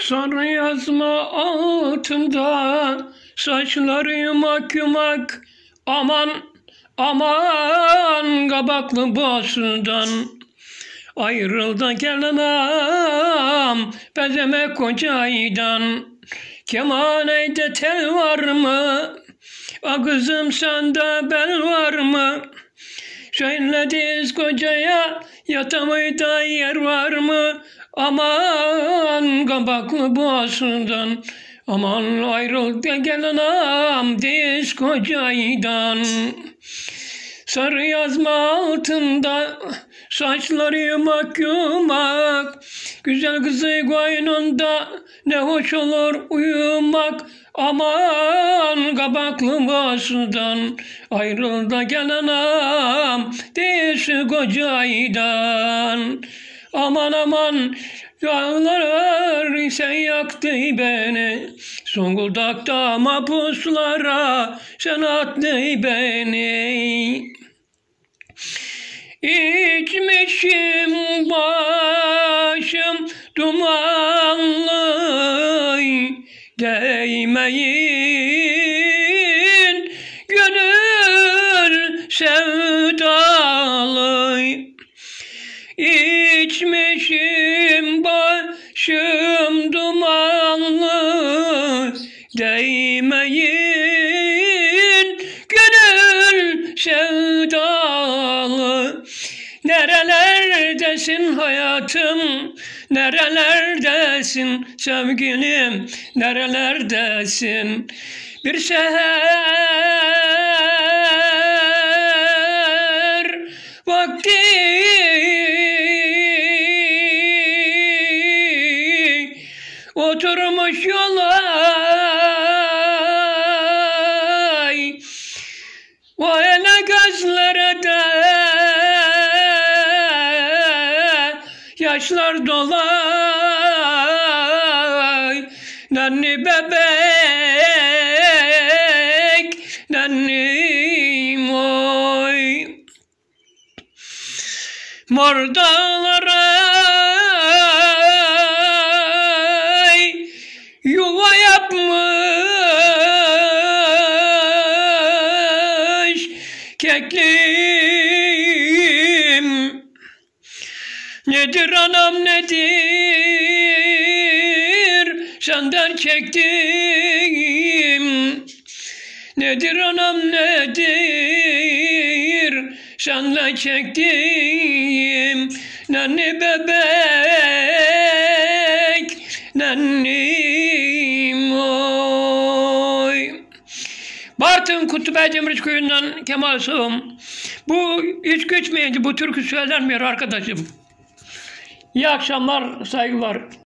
Sarı yazma altında saçları yumak yumak, aman aman kabaklı boğazından. Ayrıldı gelemem bezeme kocaydan. Kemaneyde tel var mı? A kızım sende bel var mı? Söylediz kocaya yatamıyda yer var mı? Aman kabaklı boğazından. Aman ayrıldı gelenem diz kocaydan. Sarı yazma altında saçları yumak yumak, güzel kızı koynunda ne hoş olur uyumak. Aman kabaklı boğazından ayrıldı gelenem diz kocaydan. Aman aman dağlar sen yaktı beni, Zonguldak'ta mapuslara sen attı beni. İçmişim başım dumanlı, değmeyin gönül sevdalı. İçmişim başım dumanlı, değmeyin gönül sevdalı. Nerelerdesin hayatım, nerelerdesin sevgilim, nerelerdesin? Bir seher vakti oturmuş yola, o ele gözlere de yaşlar dolay. Nenni bebek, nennim oy. Mor dağlara yuva yapmış keklim. Nedir anam nedir senden çektim? Nedir anam nedir senden çektim? Nenni bebek, nennim oy. Bartın Kutlubayır Demirci köyünden Kemal Sığım. Bu hiç geçmeyince bu türkü söylenmiyor arkadaşım. İyi akşamlar, saygılar.